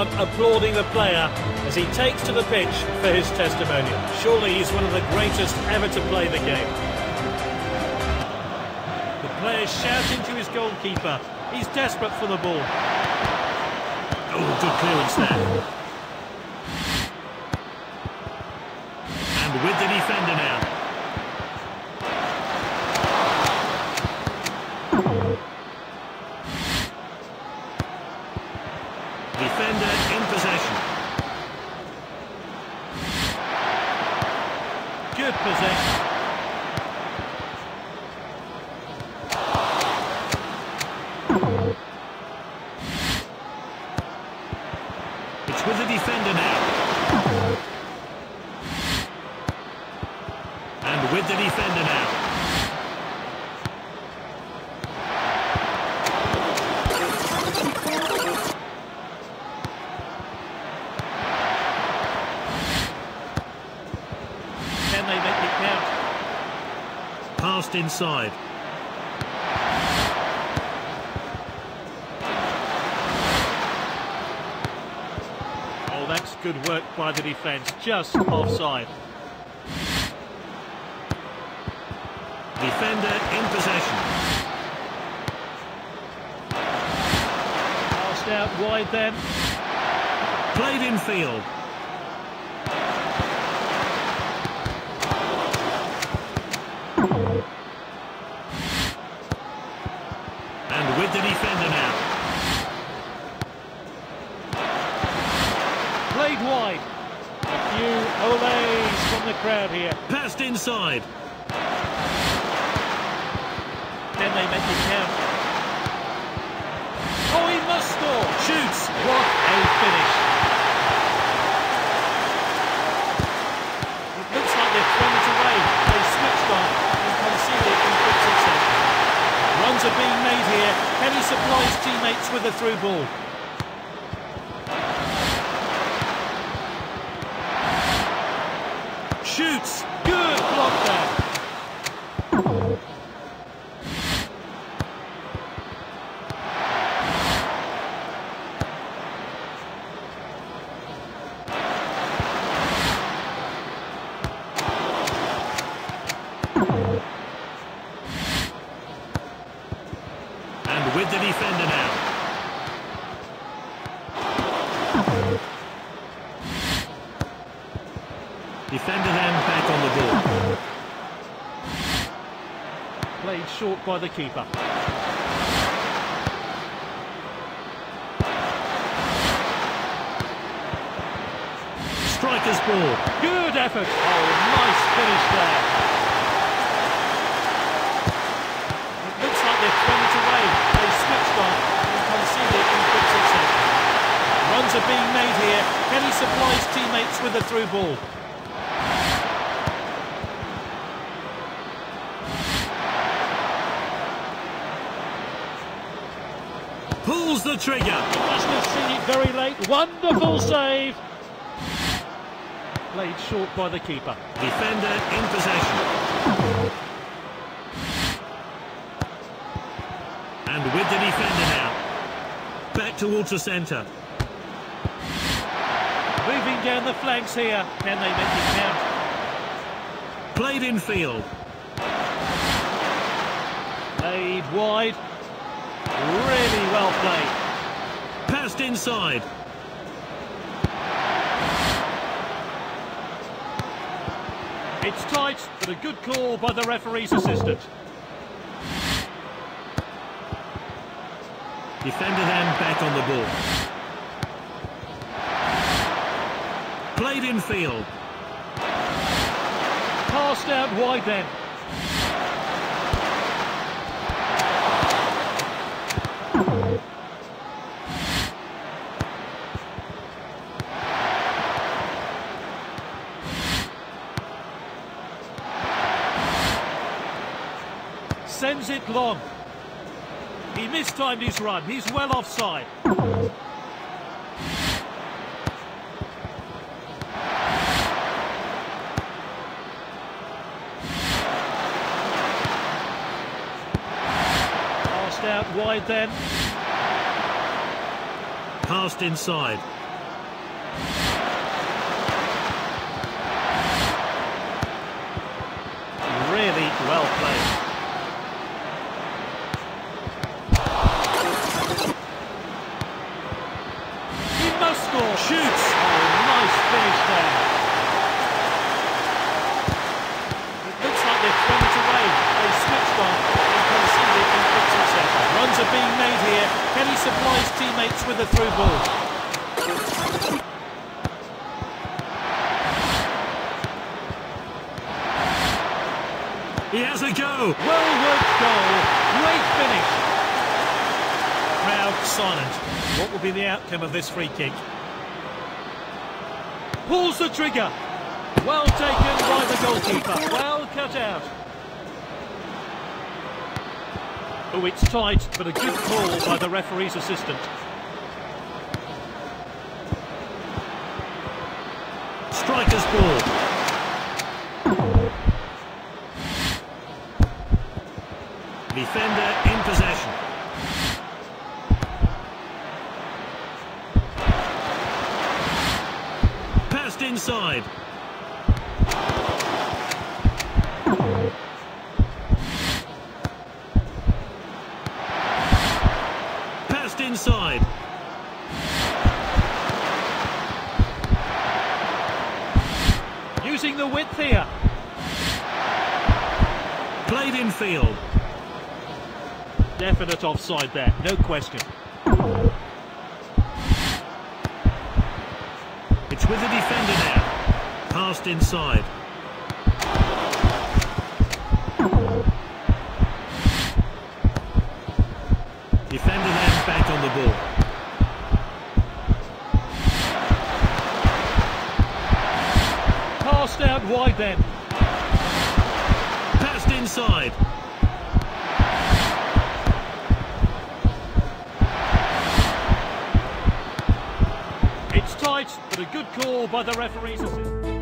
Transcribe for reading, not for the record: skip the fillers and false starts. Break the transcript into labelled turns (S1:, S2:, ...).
S1: crowd applauding the player as he takes to the pitch for his testimonial. Surely he's one of the greatest ever to play the game. The player's shouting to his goalkeeper. He's desperate for the ball. Oh, good clearance there. And with the defender now. Defender in possession. Good possession. It's with the defender now. And with the defender now. Can they make it count? Passed inside. Oh, that's good work by the defence, just offside. Defender in possession. Passed out wide then. Played in field. And with the defender now. Played wide. A few olays from the crowd here. Passed inside. Can they make it count? Oh, he must score. Shoots. What a finish. It looks like they've thrown it away. They switched on and conceded in quick succession. Runs are being made here. Can he supply his teammates with a through ball? Shoots. Good block there. And with the defender now. Defender then back on the ball. Played short by the keeper. Striker's ball. Good effort. Oh, nice finish there. It looks like they've thrown it away. They switched on and conceded in quick succession. Runs are being made here. Can he supply his teammates with a through ball? Pulls the trigger. He must have seen it very late. Wonderful save. Played short by the keeper. Defender in possession. And with the defender now. Back towards the centre. Moving down the flanks here. Can they make it count? Played in field. Played wide. Really well played. Passed inside. It's tight, but a good call by the referee's assistant. Defender then back on the ball. Played in field. Passed out wide then. Sends it long. He mistimed his run. He's well offside. Passed out wide then. Passed inside. Really well played. He must score. Shoots. Oh, nice finish there. It looks like they've thrown it away. They switched on and conceded in quick succession. Runs are being made here. Kenny supplies teammates with a through ball.
S2: He has a go.
S1: Well-worked goal. Great finish. Crowd silent. What will be the outcome of this free kick? Pulls the trigger. Well taken by the goalkeeper. Well cut out. Oh, it's tight, but a good call by the referee's assistant.
S2: Striker's ball. Defender in possession. Passed inside. Passed inside.
S1: Using the width here.
S2: Played in field.
S1: Definite offside there, no question.
S2: It's with the defender now. Passed inside. Defender then back on the ball.
S1: Passed out wide then.
S2: Passed inside.
S1: It's tight, but a good call by the referee's assistant.